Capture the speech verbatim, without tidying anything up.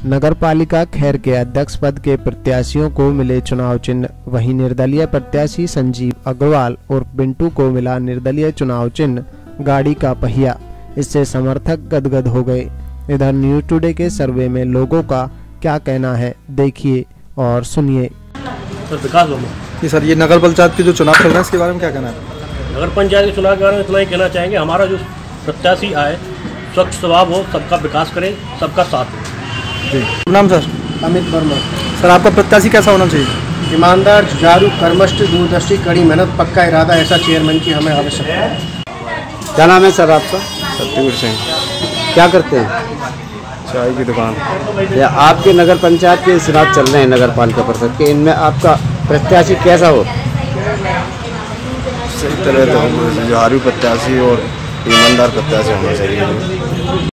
नगरपालिका खैर के अध्यक्ष पद के प्रत्याशियों को मिले चुनाव चिन्ह, वहीं निर्दलीय प्रत्याशी संजीव अग्रवाल और पिंटू को मिला निर्दलीय चुनाव चिन्ह गाड़ी का पहिया। इससे समर्थक गदगद हो गए। इधर न्यूज टुडे के सर्वे में लोगों का क्या कहना है, देखिए और सुनिए। जी सर, ये नगर पंचायत के जो चुनाव चल रहे हैं इसके बारे में क्या कहना है? नगर पंचायत के चुनाव के बारे में इतना ही कहना चाहेंगे, हमारा जो प्रत्याशी आए स्वच्छ स्वभाव हो, सबका विकास करे, सबका साथ हो। जी नाम सर? अमित वर्मा। सर, आपका प्रत्याशी कैसा होना चाहिए? ईमानदार, जुझारू, कर्मठ, दूरदर्शी, कड़ी मेहनत, पक्का इरादा, ऐसा चेयरमैन की हमें आवश्यकता है। क्या नाम है सर आपका? सत्यवीर सिंह। क्या करते हैं? चाय की दुकान। या आपके नगर पंचायत के चुनाव चल रहे हैं नगर पालिका परिषद के, इनमें आपका प्रत्याशी कैसा हो? सही तरह तो जुझारू प्रत्याशी और ईमानदार प्रत्याशी होना चाहिए।